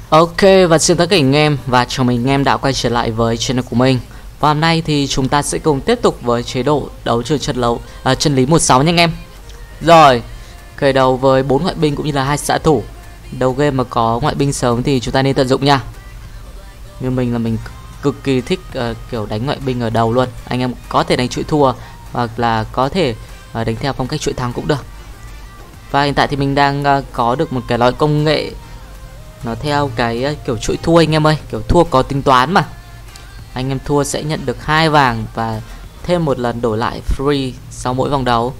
Ok, và xin tất cả anh em và chào mừng anh em đã quay trở lại với channel của mình. Và hôm nay thì chúng ta sẽ cùng tiếp tục với chế độ đấu trường chân lý 16 nha anh em. Rồi, khởi đầu với 4 ngoại binh cũng như là 2 xạ thủ. Đầu game mà có ngoại binh sớm thì chúng ta nên tận dụng nha. Như mình là mình cực kỳ thích kiểu đánh ngoại binh ở đầu luôn. Anh em có thể đánh chuỗi thua hoặc là có thể đánh theo phong cách chuỗi thắng cũng được. Và hiện tại thì mình đang có được một cái loại công nghệ nó theo cái kiểu chuỗi thua anh em ơi, kiểu thua có tính toán mà. Anh em thua sẽ nhận được 2 vàng và thêm một lần đổi lại free sau mỗi vòng đấu.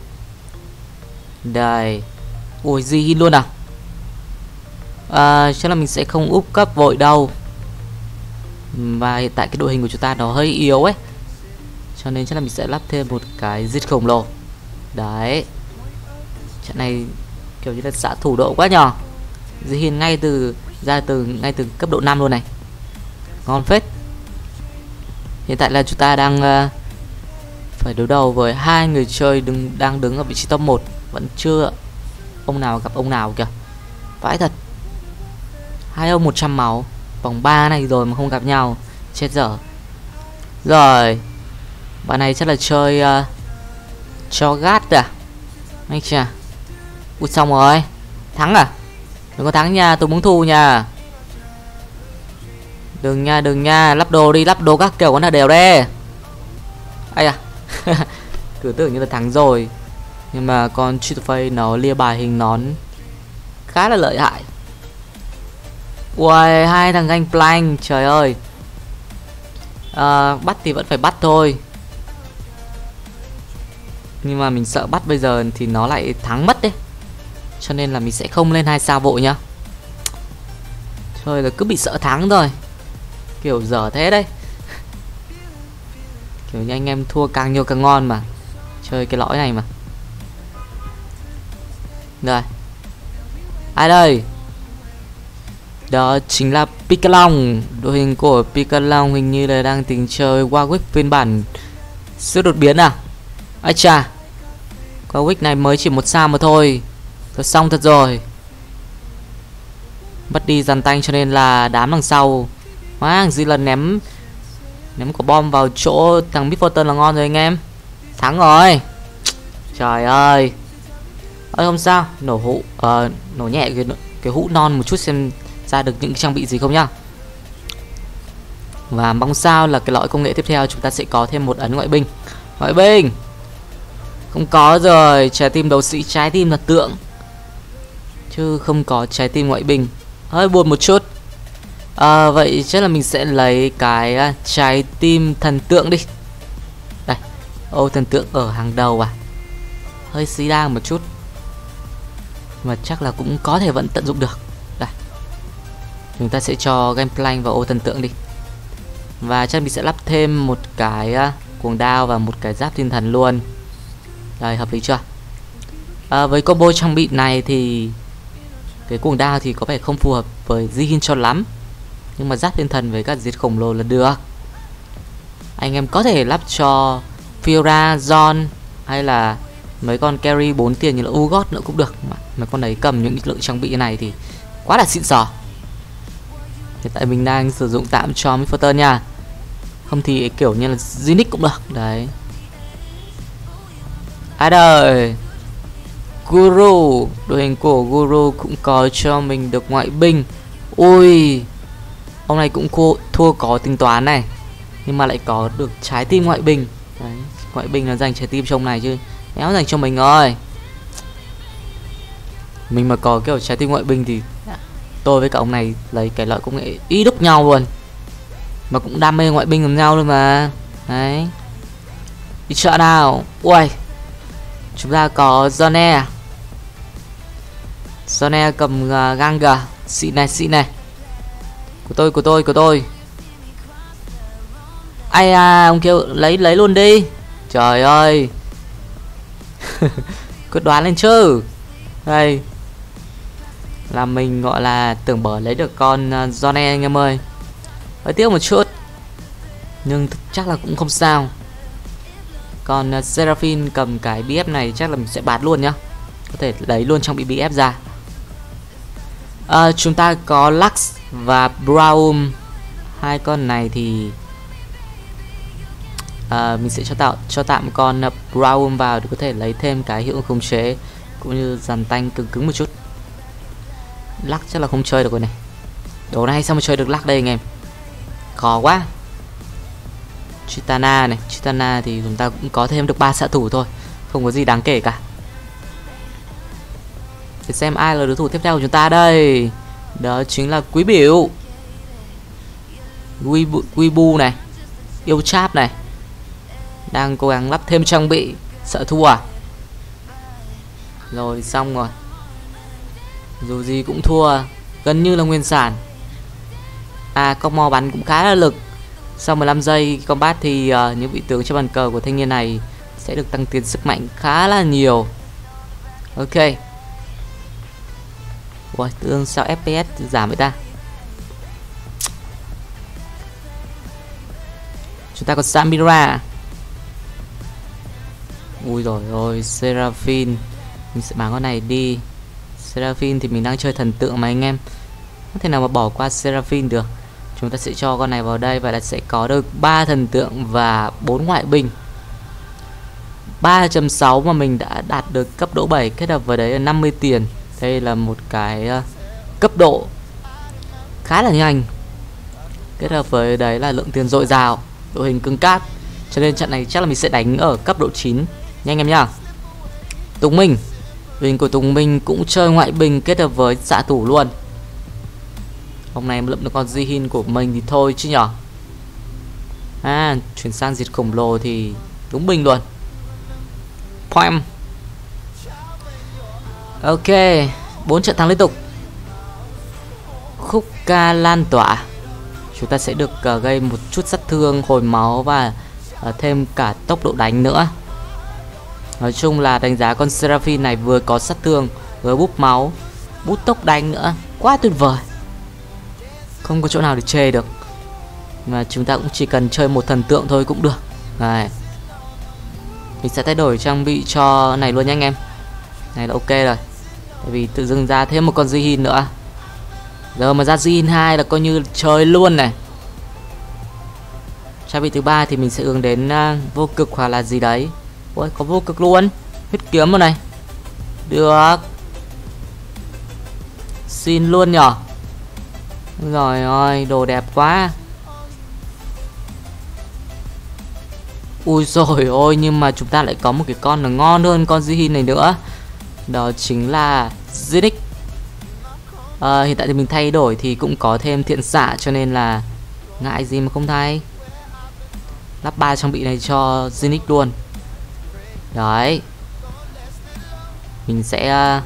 Đây. Ui gì luôn à. Chắc là mình sẽ không úp cấp vội đâu. Và hiện tại cái đội hình của chúng ta nó hơi yếu ấy, cho nên chắc là mình sẽ lắp thêm một cái giết khổng lồ. Đấy. Trận này kiểu như là xạ thủ độ quá nhỏ. Hiên ngay từ cấp độ 5 luôn này. Ngon phết. Hiện tại là chúng ta đang phải đối đầu với hai người chơi đang đứng ở vị trí top 1. Vẫn chưa ông nào gặp ông nào kìa. Vãi thật. Hai ông 100 máu. Vòng 3 này rồi mà không gặp nhau. Chết dở. Rồi. Bạn này chắc là chơi cho gát à. Anh chà. Ui xong rồi. Thắng à. Đừng có thắng nha, tôi muốn thu nha. Đừng nha, lắp đồ đi, lắp đồ các kiểu con là đều đê. Ây à. Cứ tưởng như là thắng rồi. Nhưng mà con Cheetophay nó lia bài hình nón khá là lợi hại. Ui, hai thằng ganh plank, trời ơi. Bắt thì vẫn phải bắt thôi. Nhưng mà mình sợ bắt bây giờ thì nó lại thắng mất đấy. Cho nên là mình sẽ không lên 2 sao vội nhá. Thôi là cứ bị sợ thắng thôi. Kiểu dở thế đấy. Kiểu như anh em thua càng nhiều càng ngon mà. Chơi cái lõi này mà. Rồi. Ai đây? Đó chính là Picalong. Đội hình của Picalong hình như là đang tính chơi Warwick phiên bản siêu đột biến à? Ai chà. Warwick này mới chỉ 1 sao mà thôi. Thôi xong thật rồi. Mất đi dàn tanh cho nên là đám đằng sau. Wow, dư lần ném quả bom vào chỗ thằng Midforton là ngon rồi anh em. Thắng rồi. Trời ơi. Ơi không sao, nổ nhẹ cái hũ non một chút xem ra được những trang bị gì không nhá. Và mong sao là cái lõi công nghệ tiếp theo chúng ta sẽ có thêm một ấn ngoại binh. Ngoại binh. Không có rồi, trái tim đấu sĩ, trái tim là tượng. Chứ không có trái tim ngoại binh. Hơi buồn một chút. Vậy chắc là mình sẽ lấy cái trái tim thần tượng đi. Đây. Ô thần tượng ở hàng đầu à. Hơi xí đa một chút. Mà chắc là cũng có thể vẫn tận dụng được. Đây. Chúng ta sẽ cho Gameplank vào ô thần tượng đi. Và chắc mình sẽ lắp thêm một cái cuồng đao và một cái giáp thiên thần luôn. Đây, hợp lý chưa? Với combo trang bị này thì cái cuồng đao thì có vẻ không phù hợp với Jin cho lắm. Nhưng mà giáp thiên thần với các diệt khổng lồ là được. Anh em có thể lắp cho Fiora, John hay là mấy con carry 4 tiền như là Ugot nữa cũng được. Mấy con đấy cầm những lượng trang bị này thì quá là xịn sò. Hiện tại mình đang sử dụng tạm cho Midforton nha. Không thì kiểu như là Zinix cũng được. Đấy. Ai đời. Guru. Đội hình của Guru cũng có cho mình được ngoại binh. Ui. Ông này cũng thua có tính toán này. Nhưng mà lại có được trái tim ngoại binh. Đấy. Ngoại binh là dành trái tim cho ông này chứ éo dành cho mình rồi. Mình mà có kiểu trái tim ngoại binh thì tôi với cả ông này lấy cái loại công nghệ y đúc nhau luôn. Mà cũng đam mê ngoại binh cùng nhau luôn mà. Đấy. Đi chợ nào. Ui. Chúng ta có Zone. Zone cầm Ganga. Xịn này. Của tôi. Ai à, ông kêu lấy luôn đi. Trời ơi. Cứ đoán lên chứ. Đây. Là mình gọi là tưởng bở lấy được con Zone anh em ơi. Hơi tiếc một chút. Nhưng chắc là cũng không sao. Còn Seraphine cầm cái BF này chắc là mình sẽ bạt luôn nhá. Có thể lấy luôn trang bị BF ra. Chúng ta có Lux và Braum. Hai con này thì mình sẽ cho tạm con Braum vào để có thể lấy thêm cái hiệu ứng khống chế cũng như dàn tanh cứng cứng một chút. Lắc chắc là không chơi được rồi này. Đồ này sao mà chơi được lắc đây anh em, khó quá. Chitana này, Chitana thì chúng ta cũng có thêm được 3 xạ thủ thôi, không có gì đáng kể cả. Để xem ai là đối thủ tiếp theo của chúng ta đây. Đó chính là Quý Biểu, Weibo này, Yêu Cháp này. Đang cố gắng lắp thêm trang bị, sợ thua à? Rồi xong rồi. Dù gì cũng thua, gần như là nguyên sản. Con mò bắn cũng khá là lực. Sau 15 giây combat thì những vị tướng trên bàn cờ của thanh niên này sẽ được tăng tiến sức mạnh khá là nhiều. Ok. Ui, tương sao FPS giảm vậy ta? Chúng ta có Samira. Ui rồi ôi, Seraphine. Mình sẽ bán con này đi. Seraphine thì mình đang chơi thần tượng mà anh em, không thể nào mà bỏ qua Seraphine được. Chúng ta sẽ cho con này vào đây và là sẽ có được 3 thần tượng và 4 ngoại binh. 3.6 mà mình đã đạt được cấp độ 7, kết hợp với đấy là 50 tiền. Đây là một cái cấp độ khá là nhanh, kết hợp với đấy là lượng tiền dồi dào, đội hình cứng cáp. Cho nên trận này chắc là mình sẽ đánh ở cấp độ 9 nha anh em nhá. Tùng Minh, đội hình của Tùng Minh cũng chơi ngoại binh kết hợp với xạ thủ luôn. Hôm nay lượm được con Jihin của mình thì thôi chứ nhở. Chuyển sang diệt khổng lồ thì đúng bình luôn. Poem. Ok, 4 trận thắng liên tục. Khúc ca lan tỏa. Chúng ta sẽ được gây một chút sát thương, hồi máu và thêm cả tốc độ đánh nữa. Nói chung là đánh giá con Seraphine này vừa có sát thương, vừa búp máu, bút tốc đánh nữa. Quá tuyệt vời, không có chỗ nào để chê được. Mà chúng ta cũng chỉ cần chơi một thần tượng thôi cũng được. Này, mình sẽ thay đổi trang bị cho này luôn nha anh em. Này là ok rồi, tại vì tự dưng ra thêm một con Jihin nữa. Giờ mà ra Jihin 2 là coi như chơi luôn này. Trang bị thứ 3 thì mình sẽ hướng đến vô cực hoặc là gì đấy. Ôi, có vô cực luôn, huyết kiếm rồi này. Được, xin luôn nhở. Rồi ơi, đồ đẹp quá. Ui rồi ôi, nhưng mà chúng ta lại có một cái con là ngon hơn con Jihin này nữa. Đó chính là Zinix. Hiện tại thì mình thay đổi thì cũng có thêm thiện xạ, cho nên là ngại gì mà không thay. Lắp 3 trang bị này cho Zinix luôn. Đấy, mình sẽ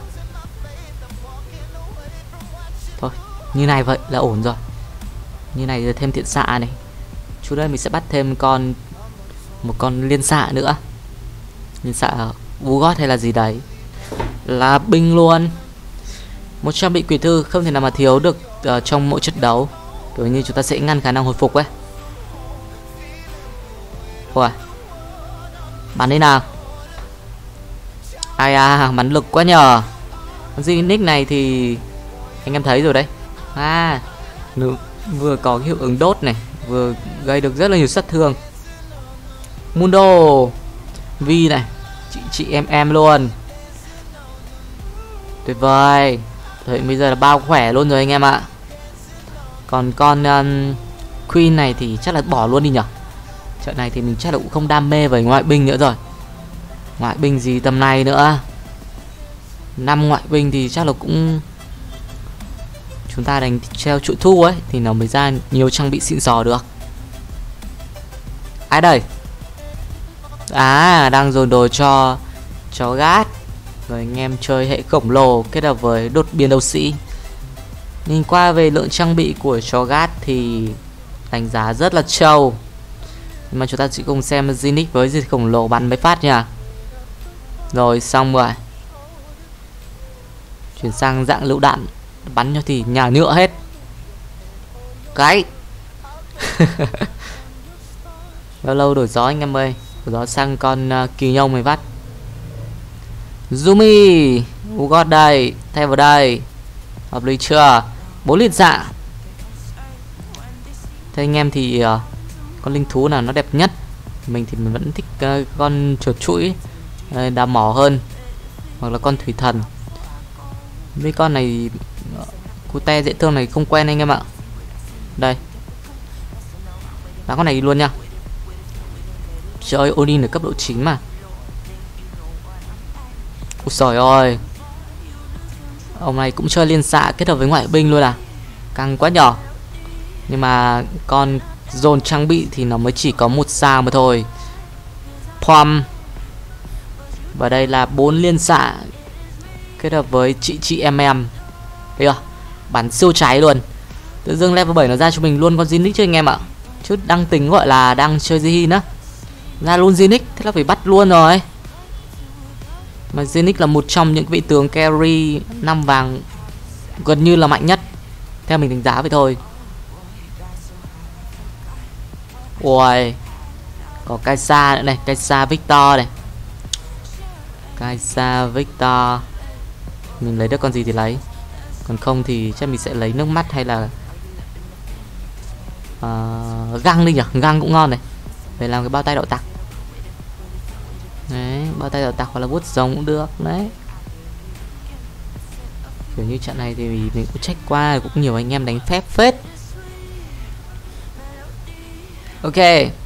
thôi, như này vậy là ổn rồi. Như này thêm thiện xạ này. Chú đây mình sẽ bắt thêm một con liên xạ nữa. Liên xạ Ugot hay là gì đấy, là binh luôn. Một trang bị quỷ thư không thể nào mà thiếu được trong mỗi trận đấu, kiểu như chúng ta sẽ ngăn khả năng hồi phục ấy. Ôi, bắn đi nào. Ai bắn lực quá nhờ. Con Zinix này thì anh em thấy rồi đấy. Vừa có hiệu ứng đốt này, vừa gây được rất là nhiều sát thương. Mundo Vi này, chị em luôn. Tuyệt vời. Đấy, bây giờ là bao khỏe luôn rồi anh em ạ. Còn con Queen này thì chắc là bỏ luôn đi nhở. Trận này thì mình chắc là cũng không đam mê với ngoại binh nữa rồi. Ngoại binh gì tầm này nữa. 5 ngoại binh thì chắc là cũng chúng ta đánh treo trụ thu ấy thì nó mới ra nhiều trang bị xịn sò được. Ai đây? Đang dồn đồ cho Gát. Rồi anh em chơi hệ khổng lồ kết hợp với đột biến đấu sĩ. Nhìn qua về lượng trang bị của chó Gát thì đánh giá rất là trâu. Nhưng mà chúng ta chỉ cùng xem Zinix với diệt khổng lồ bắn mấy phát nha. Rồi xong rồi. Chuyển sang dạng lựu đạn, bắn cho thì nhà nhựa hết. Cái lâu lâu đổi gió anh em ơi. Đổi gió sang con kỳ nhông mới vắt. Zumi Ugot đây, thay vào đây. Hợp lý chưa? 4 liên xạ. Thế anh em thì con linh thú nào nó đẹp nhất? Mình thì mình vẫn thích con chuột chuỗi đào mỏ hơn, hoặc là con thủy thần. Mấy con này cute dễ thương này không quen anh em ạ. Đây, đá con này đi luôn nha. Trời ơi, Odin ở cấp độ 9 mà. Ôi trời ơi, ông này cũng chơi liên xạ kết hợp với ngoại binh luôn à, căng quá nhỏ. Nhưng mà con dồn trang bị thì nó mới chỉ có 1 sao mà thôi. Pom. Và đây là 4 liên xạ kết hợp với chị em. Thấy chưa? Bắn siêu cháy luôn. Tự dưng level 7 nó ra cho mình luôn con Zinix cho anh em ạ. Chứ đang tính gọi là đang chơi Zihin á, ra luôn Zinix, thế là phải bắt luôn rồi. Mà Zinix là một trong những vị tướng carry 5 vàng gần như là mạnh nhất, theo mình đánh giá vậy thôi. Ui, có Kaisa nữa này, Kaisa Victor này. Kaisa Victor. Mình lấy được con gì thì lấy, còn không thì chắc mình sẽ lấy nước mắt hay là găng đi nhỉ. Găng cũng ngon này, để làm cái bao tay đạo tặc. Đấy, bao tay đạo tặc hoặc là bút rồng cũng được đấy. Kiểu như trận này thì mình cũng check qua, cũng nhiều anh em đánh phép phết. Ok,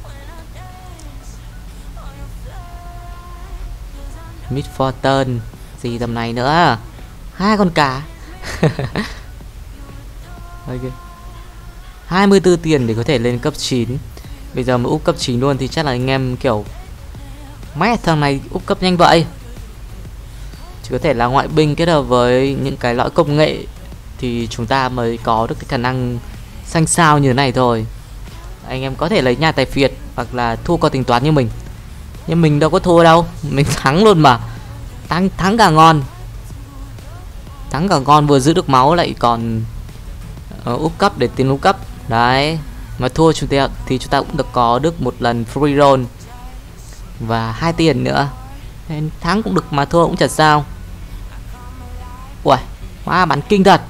Mid Fortune gì tầm này nữa, 2 con cá. Ok, 24 tiền để có thể lên cấp 9. Bây giờ mà úp cấp 9 luôn thì chắc là anh em kiểu mẹ thằng này úp cấp nhanh vậy. Chỉ có thể là ngoại binh kết hợp với những cái lõi công nghệ thì chúng ta mới có được cái khả năng xanh sao như thế này thôi. Anh em có thể lấy nhà tài phiệt hoặc là thua qua tính toán như mình, nhưng mình đâu có thua đâu, mình thắng luôn mà. Thắng cả ngon. Thắng cả ngon, vừa giữ được máu lại còn úp cấp để tiến úp cấp. Đấy, mà thua chúng ta thì chúng ta cũng được có được một lần free roll và 2 tiền nữa. Nên thắng cũng được mà thua cũng chẳng sao. Ui, wow, bắn kinh thật.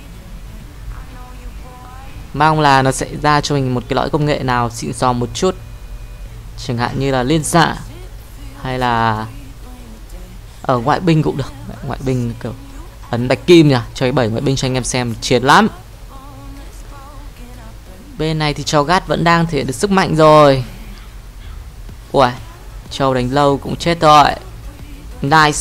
Mong là nó sẽ ra cho mình một cái lõi công nghệ nào xịn sò một chút, chẳng hạn như là liên xạ hay là ở ngoại binh cũng được. Ngoại binh kiểu ấn bạch kim nhỉ, chơi 7 ngoại binh cho anh em xem chiến lắm. Bên này thì Cho'Gath vẫn đang thể hiện được sức mạnh rồi. Ui, Châu đánh lâu cũng chết rồi. Nice.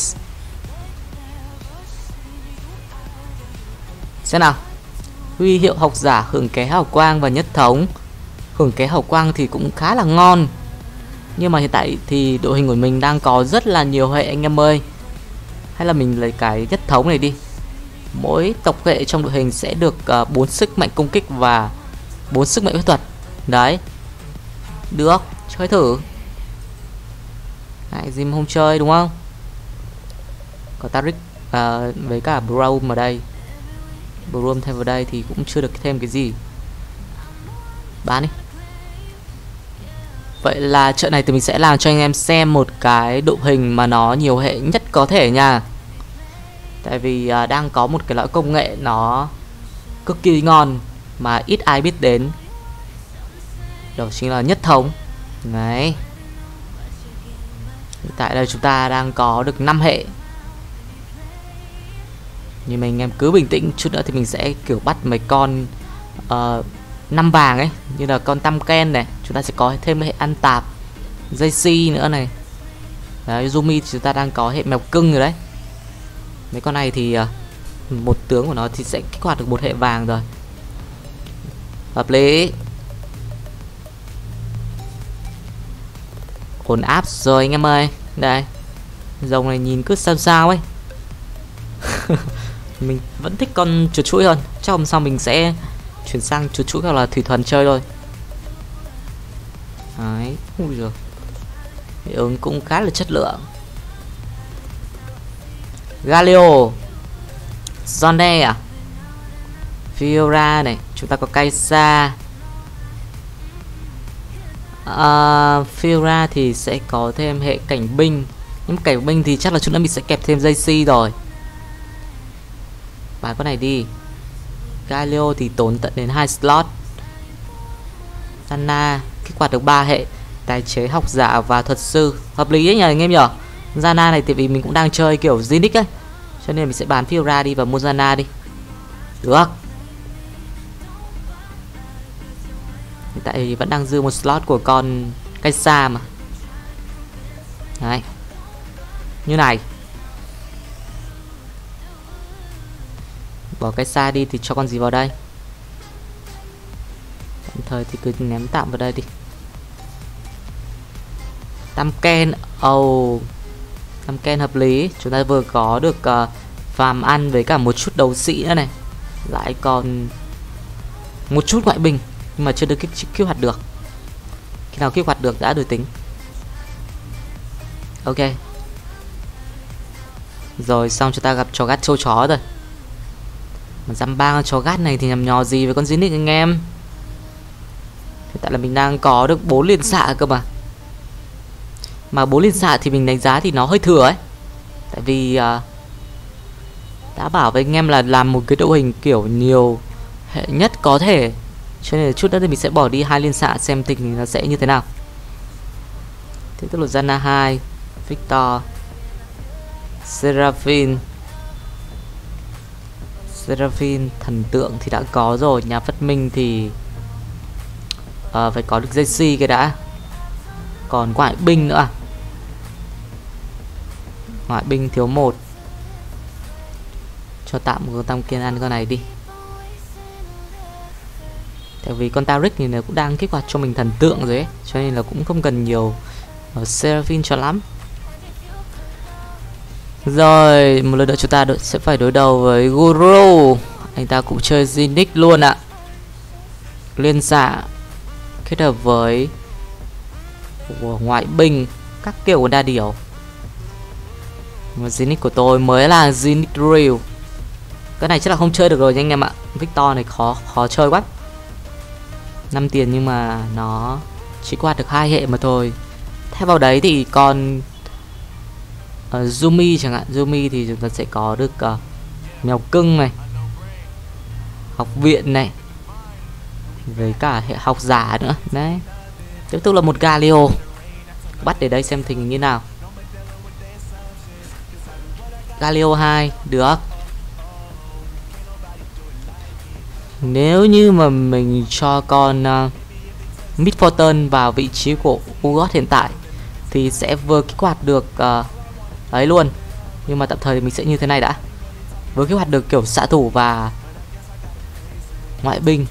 Xem nào. Huy hiệu học giả hưởng ké hào quang và nhất thống. Hưởng ké hào quang thì cũng khá là ngon, nhưng mà hiện tại thì đội hình của mình đang có rất là nhiều hệ anh em ơi. Hay là mình lấy cái nhất thống này đi. Mỗi tộc hệ trong đội hình sẽ được 4 sức mạnh công kích và 4 sức mạnh phép thuật. Đấy, được, chơi thử. Lại gì mà không chơi đúng không? Có Taric với cả Braum ở đây. Braum thêm vào đây thì cũng chưa được thêm cái gì. Bán đi. Vậy là trận này thì mình sẽ làm cho anh em xem một cái đội hình mà nó nhiều hệ nhất có thể nha. Tại vì đang có một cái lõi công nghệ nó cực kỳ ngon mà ít ai biết đến. Đó chính là nhất thống. Đấy. Hiện tại đây chúng ta đang có được 5 hệ. Nhưng mà anh em cứ bình tĩnh, chút nữa thì mình sẽ kiểu bắt mấy con 5 vàng ấy, như là con Tamken này, chúng ta sẽ có thêm hệ ăn tạp, JC nữa này. Đấy, Yumi thì chúng ta đang có hệ mèo cưng rồi đấy. Mấy con này thì một tướng của nó thì sẽ kích hoạt được một hệ vàng rồi. Hợp lý. Ổn áp rồi anh em ơi. Đây, dòng này nhìn cứ sao sao ấy. Mình vẫn thích con chuột chuỗi hơn. Chắc hôm sau mình sẽ chuyển sang chuột chuỗi hoặc là thủy thần chơi thôi. Đấy, ui giời, hiệu ứng cũng khá là chất lượng. Galio, Zonde à, Fiora này, chúng ta có Kaisa. Fiora thì sẽ có thêm hệ cảnh binh, nhưng cảnh binh thì chắc là chúng ta mình sẽ kẹp thêm JC rồi. Bán con này đi. Galio thì tốn tận đến 2 slot. Zana kích hoạt được 3 hệ tài chế, học giả và thuật sư. Hợp lý ấy nhờ anh em nhở. Zana này tại vì mình cũng đang chơi kiểu Zinix ấy, cho nên mình sẽ bán Fiora đi và mua Zana đi. Được. Hiện tại thì vẫn đang dư một slot của con Kai'Sa mà. Đấy. Như này. Bỏ Kai'Sa đi thì cho con gì vào đây? Tạm thời thì cứ ném tạm vào đây đi. Tamken. Tamken hợp lý. Chúng ta vừa có được farm ăn với cả một chút đấu sĩ nữa này. Lại còn một chút ngoại binh, nhưng mà chưa được kích hoạt được. Khi nào kích hoạt được đã đổi tính. Ok. Rồi xong chúng ta gặp chó gắt châu chó rồi. Mà dăm ba con chó gắt này thì nhằm nhò gì với con Zinix anh em. Hiện tại là mình đang có được 4 liên xạ cơ mà. Mà 4 liên xạ thì mình đánh giá thì nó hơi thừa ấy. Tại vì đã bảo với anh em là làm một cái đội hình kiểu nhiều hệ nhất có thể, cho nên là chút nữa thì mình sẽ bỏ đi 2 liên xạ xem tình nó sẽ như thế nào. Thế tức là Zana 2, Victor, Seraphine thần tượng thì đã có rồi. Nhà phát minh thì phải có được JC cái đã. Còn ngoại binh nữa. Ngoại binh thiếu 1. Cho tạm một con Tam Kiên ăn con này đi. Tại vì con Taric thì nó cũng đang kích hoạt cho mình thần tượng rồi ấy, cho nên là cũng không cần nhiều Seraphine cho lắm. Rồi, một lần nữa chúng ta sẽ phải đối đầu với Guru. Anh ta cũng chơi Zinix luôn ạ. Liên xạ kết hợp với ngoại binh, các kiểu của đa điểu. Mà Zinix của tôi mới là Zinix Real. Cái này chắc là không chơi được rồi nha anh em ạ. Victor này khó chơi quá. 5 tiền nhưng mà nó chỉ quạt được 2 hệ mà thôi. Thay vào đấy thì còn Yumi chẳng hạn. Yumi thì chúng ta sẽ có được mèo cưng này, học viện này, với cả hệ học giả nữa. Đấy. Tiếp tục là một Galio. Bắt để đây xem tình hình như nào. Galio 2 được. Nếu như mà mình cho con Midfortune vào vị trí của Urgot hiện tại thì sẽ vừa kích hoạt được ấy luôn. Nhưng mà tạm thời thì mình sẽ như thế này đã. Vừa kích hoạt được kiểu xạ thủ và ngoại binh.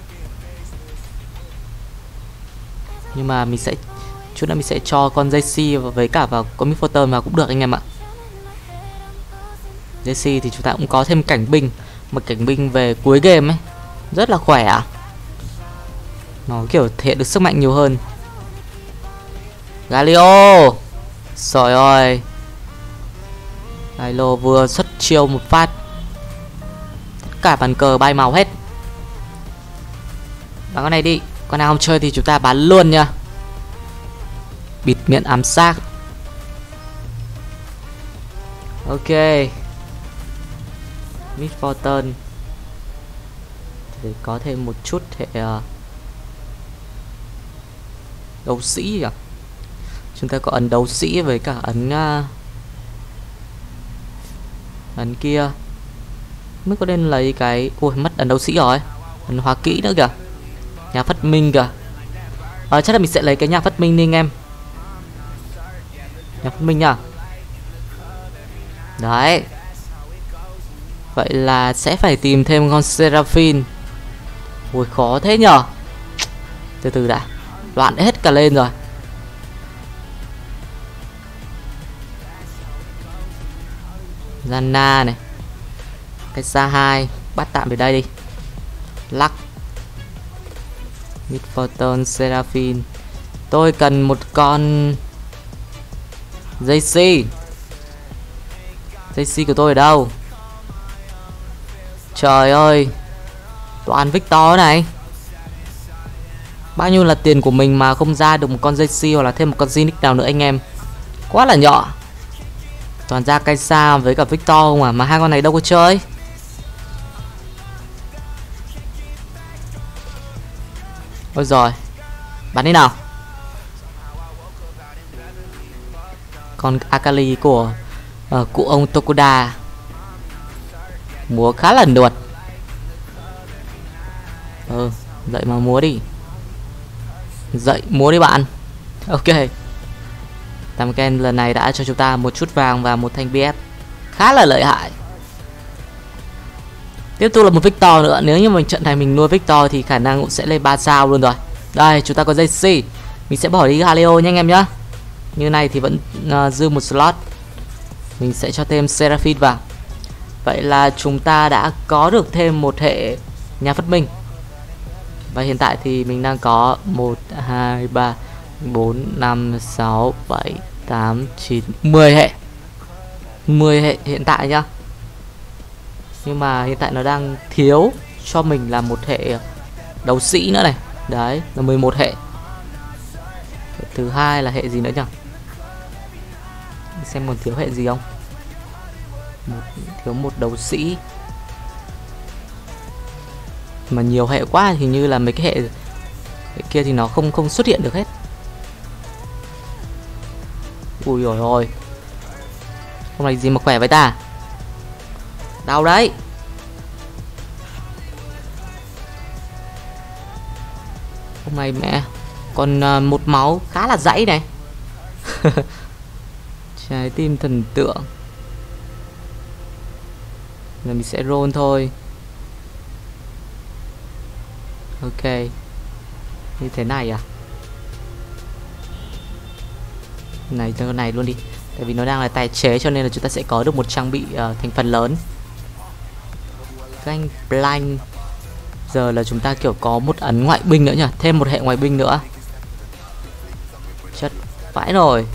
Nhưng mà mình sẽ chút nữa mình sẽ cho con JC với cả vào con Midfortune vào cũng được anh em ạ. JC thì chúng ta cũng có thêm cảnh binh. Một cảnh binh về cuối game ấy rất là khỏe ạ. Nó kiểu thể hiện được sức mạnh nhiều hơn. Galio. Trời ơi. Galio vừa xuất chiêu một phát, tất cả bàn cờ bay màu hết. Bán con này đi. Con nào không chơi thì chúng ta bán luôn nha. Bịt miệng ám sát. Ok. Midfortune để có thêm một chút hệ đấu sĩ à. Chúng ta có ấn đấu sĩ với cả ấn kia. Mới có nên lấy cái... Ôi mất ấn đấu sĩ rồi. Ấn hóa kỹ nữa kìa. Nhà phát minh kìa. Chắc là mình sẽ lấy cái nhà phát minh đi anh em. Nhà phát minh nhá. Đấy. Vậy là sẽ phải tìm thêm con Seraphine. Ui khó thế nhở. Từ từ đã. Loạn hết cả lên rồi. Zana này, Kai'Sa 2. Bắt tạm về đây đi. Lắc Midfortune, Seraphine. Tôi cần một con JC. JC của tôi ở đâu? Trời ơi. Toàn Victor này. Bao nhiêu là tiền của mình mà không ra được một con JC hoặc là thêm một con Zinix nào nữa anh em. Quá là nhỏ. Toàn ra Kai'Sa với cả Victor không mà hai con này đâu có chơi. Ôi giời. Bắn đi nào. Con Akali của cụ ông Tokuda múa khá là nuột. Dậy mà múa đi. Dậy múa đi bạn. Ok. Tamken lần này đã cho chúng ta một chút vàng và một thanh BF khá là lợi hại. Tiếp tục là một Victor nữa. Nếu như trận này mình nuôi Victor thì khả năng cũng sẽ lên 3 sao luôn rồi. Đây chúng ta có JC. Mình sẽ bỏ đi Galio nha anh em nhá. Như này thì vẫn dư một slot. Mình sẽ cho thêm Seraphine vào. Vậy là chúng ta đã có được thêm một hệ nhà phát minh. Và hiện tại thì mình đang có 1, 2, 3, 4, 5, 6, 7, 8, 9, 10 hệ. 10 hệ hiện tại nhá. Nhưng mà hiện tại nó đang thiếu cho mình là một hệ đấu sĩ nữa này. Đấy, là 11 hệ. Thứ hai là hệ gì nữa nhỉ? Xem còn thiếu hệ gì không? Thiếu một đấu sĩ. Mà nhiều hệ quá, hình như là mấy cái hệ kia thì nó không xuất hiện được hết. Ui dồi ôi. Hôm nay gì mà khỏe với ta? Đau đấy. Hôm nay mẹ còn một máu khá là dãy này. Trái tim thần tượng. Rồi mình sẽ roll thôi. Ok. Như thế này à? Này cho này luôn đi. Tại vì nó đang là tài chế cho nên là chúng ta sẽ có được một trang bị thành phần lớn. Ganh blank. Giờ là chúng ta kiểu có một ấn ngoại binh nữa nhỉ. Thêm một hệ ngoại binh nữa. Chất vãi rồi.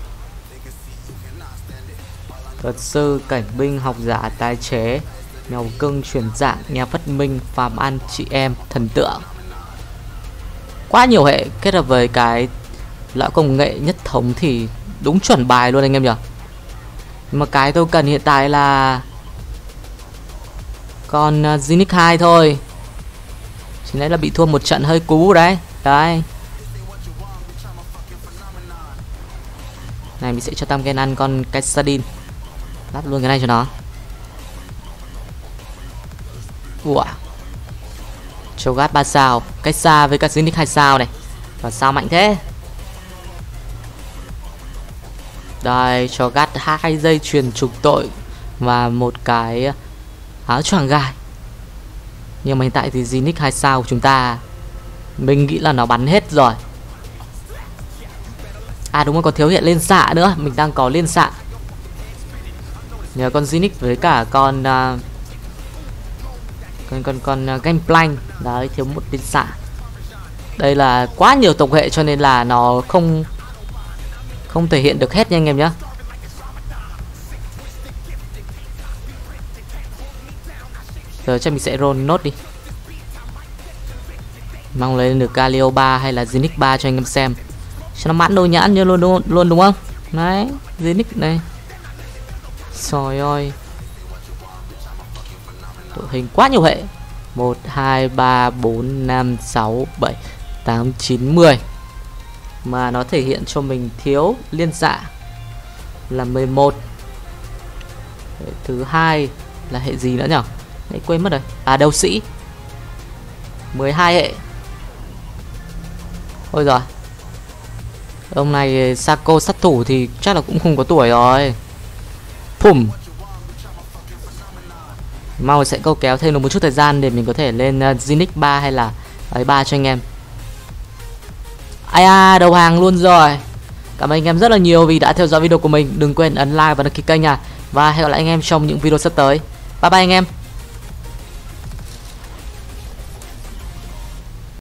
Thuật sư, cảnh binh, học giả, tái chế, mèo cưng, chuyển dạng, nhà phát minh, phàm ăn, chị em, thần tượng. Quá nhiều hệ kết hợp với cái loại công nghệ nhất thống thì đúng chuẩn bài luôn anh em nhỉ. Mà cái tôi cần hiện tại là con Zenith 2 thôi. Chỉ nãy là bị thua một trận hơi cú đấy. Đấy. Này mình sẽ cho Tamken ăn con Kaisadin. Lắp luôn cái này cho nó. Wow. Cho'Gath 3 sao, Kaisa với cả Zenith 2 sao này. Và sao mạnh thế? Đây, Cho'Gath 2 dây chuyền trục tội và một cái áo choàng gai. Nhưng mà hiện tại thì Zenith 2 sao của chúng ta mình nghĩ là nó bắn hết rồi. À đúng rồi, còn thiếu hiện liên xạ nữa. Mình đang có liên xạ. Nhờ con Zenith với cả con Gameplank. Đấy, thiếu một liên xạ. Đây là quá nhiều tộc hệ cho nên là nó không thể hiện được hết nha anh em nhé. Giờ chắc mình sẽ roll nốt đi. Mong lấy được Galio 3 hay là Zenith 3 cho anh em xem. Cho nó mãn đồ nhãn như luôn đúng không? Đấy, Zenith này. Trời ơi. Đội hình quá nhiều hệ. 1, 2, 3, 4, 5, 6, 7, 8, 9, 10. Mà nó thể hiện cho mình thiếu liên xạ là 11. Thứ hai là hệ gì nữa nhỉ? Đấy, quên mất rồi. À đấu sĩ 12 hệ. Ôi giời. Ông này Sako sát thủ thì chắc là cũng không có tuổi rồi. Phùm. Mau sẽ câu kéo thêm được một chút thời gian để mình có thể lên Zenith 3 hay là ấy 3 cho anh em. Ai à, đầu hàng luôn rồi. Cảm ơn anh em rất là nhiều vì đã theo dõi video của mình. Đừng quên ấn like và đăng ký kênh nha. Và hẹn gặp lại anh em trong những video sắp tới. Bye bye anh em.